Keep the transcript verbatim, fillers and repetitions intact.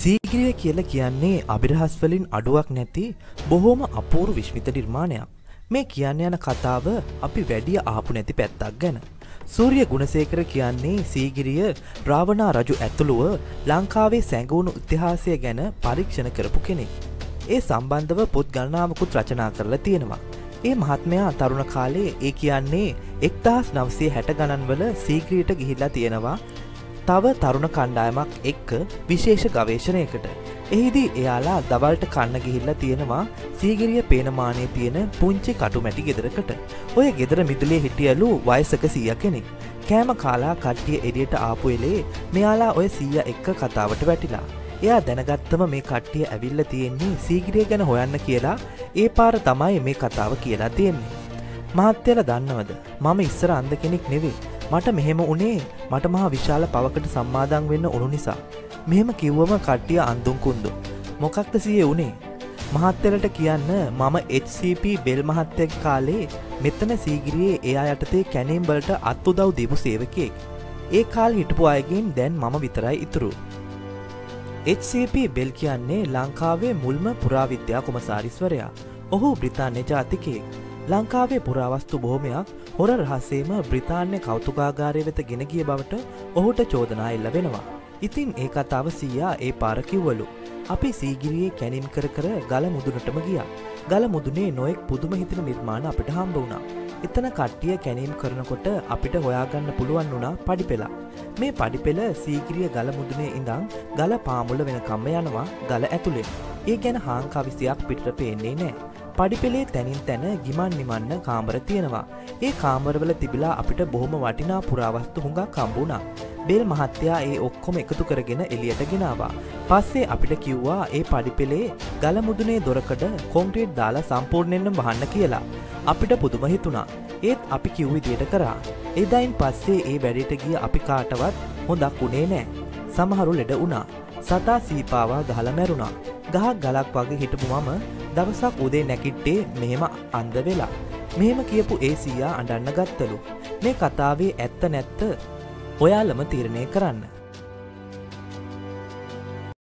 සීගිරිය කියලා කියන්නේ අභිරහස් වලින් අඩුවක් නැති බොහොම අපූර්ව විශ්මිත නිර්මාණයක්. මේ කියන්න යන කතාව අපි වැඩිය ආපු නැති පැත්තක් ගැන. සූර්ය ගුණසේකර කියන්නේ සීගිරිය රාවණා රජු ඇතුළුව ලංකාවේ සැඟවුණු ඉතිහාසය ගැන පරීක්ෂණ කරපු කෙනෙක්. ඒ සම්බන්ධව පොත් ගණනාවකුත් රචනා කරලා තියෙනවා. ඒ මහත්මයා තරුණ කාලේ ඒ කියන්නේ එක්දාස් නවසිය හැට ගණන් වල සීගිරියට ගිහිල්ලා තියෙනවා. තව තරුණ කණ්ඩායමක් එක්ක විශේෂ ගවේෂණයකට. එහිදී එයාලා දවල්ට කන්න ගිහිල්ලා තියෙනවා සීගිරිය පේනමානයේ තියෙන පුංචි කටුමැටි ගෙදරකට. ඔය ගෙදර මිදුලේ හිටියලු වයසක සීයා කෙනෙක්. කෑම කාලා කට්ටිය එළියට ආපු වෙලේ මෙයාලා ඔය සීයා එක්ක කතාවට වැටිලා. එයා දැනගත්තම මේ කට්ටිය ඇවිල්ලා තියෙන්නේ සීගිරිය ගැන හොයන්න කියලා. ඒ පාර තමයි මේ කතාව කියලා තියෙන්නේ. මහත්තයලා දන්නවද? මම ඉස්සර අන්ධ කෙනෙක් නෙවෙයි. මට මෙහෙම උනේ මට මහා විශාල පවකට සම්මාදම් වෙන්න උණු නිසා. මෙහෙම කිව්වම කට්ටිය අඳුන් කුඳු. මොකක්ද සීයේ උනේ? මහත්තයලට කියන්න මම එච් සී පී බෙල් මහත්තයාගේ කාලේ මෙතන සීගිරියේ එයා යටතේ කැණීම් වලට අත් උදව් දීපු සේවකයෙක්. ඒ කාලේ හිටපු අයගෙන් දැන් මම විතරයි ඉතුරු. එච් සී පී බෙල් කියන්නේ ලංකාවේ මුල්ම පුරාවිද්‍යා කොමසාරිස්වරයා. ඔහු බ්‍රිතාන්‍ය ජාතිකයෙක්. ලංකාවේ පුරාවස්තු බොහොමයක් හොර රහසේම බ්‍රිතාන්‍ය කෞතුකාගාරය වෙත ගෙන ගිය බවට ඔහුට චෝදනා එල්ල වෙනවා. ඉතින් ඒ කතාව සීයා ඒ පාර කිව්වලු. අපි සීගිරියේ කැණීම් කර කර ගල මුදුනටම ගියා. ගල මුදුනේ නොයෙක් පුදුම හිතෙන නිර්මාණ අපිට හම්බ වුණා. එතන කට්ටිය කැණීම් කරනකොට අපිට හොයාගන්න පුළුවන් වුණා පඩිපෙළ. මේ පඩිපෙළ සීගිරිය ගල මුදුනේ ඉඳන් ගල පාමුල වෙනකම්ම යනවා ගල ඇතුලේ. ඒ ගැන හාන් කවිසියක් පිටට පේන්නේ නැහැ. පඩිපෙළේ තැනින් තැන ගිමන් නිමන්න කාමර තියෙනවා. ඒ කාමරවල තිබිලා අපිට බොහොම වටිනා පුරාවස්තු හුඟක් හම්බුණා. බෙල් මහත්තයා ඒ ඔක්කොම එකතු කරගෙන එළියට ගෙනාවා. පස්සේ අපිට කිව්වා ඒ පඩිපෙළේ ගල මුදුනේ දොරකඩ කොන්ක්‍රීට් දාලා සම්පූර්ණයෙන්ම වහන්න කියලා. අපිට පුදුම හිතුණා. ඒත් අපි කිව් විදියට කරා. එදායින් පස්සේ ඒ වැඩේට ගිය අපි කාටවත් හොඳක් උනේ නැහැ. සමහරු ලෙඩ වුණා. සතා සීපාවා ගහලා මැරුණා. ගහක් ගලක් වගේ හිටපු මම දවසක් උදේ නැගිට්ටේ මෙහෙම අන්ධ වෙලා. මෙහෙම කියපු ඒ සීයා අඬන්න ගත්තලු. මේ කතාවේ ඇත්ත නැත්ත ඔයාලම තීරණය කරන්න.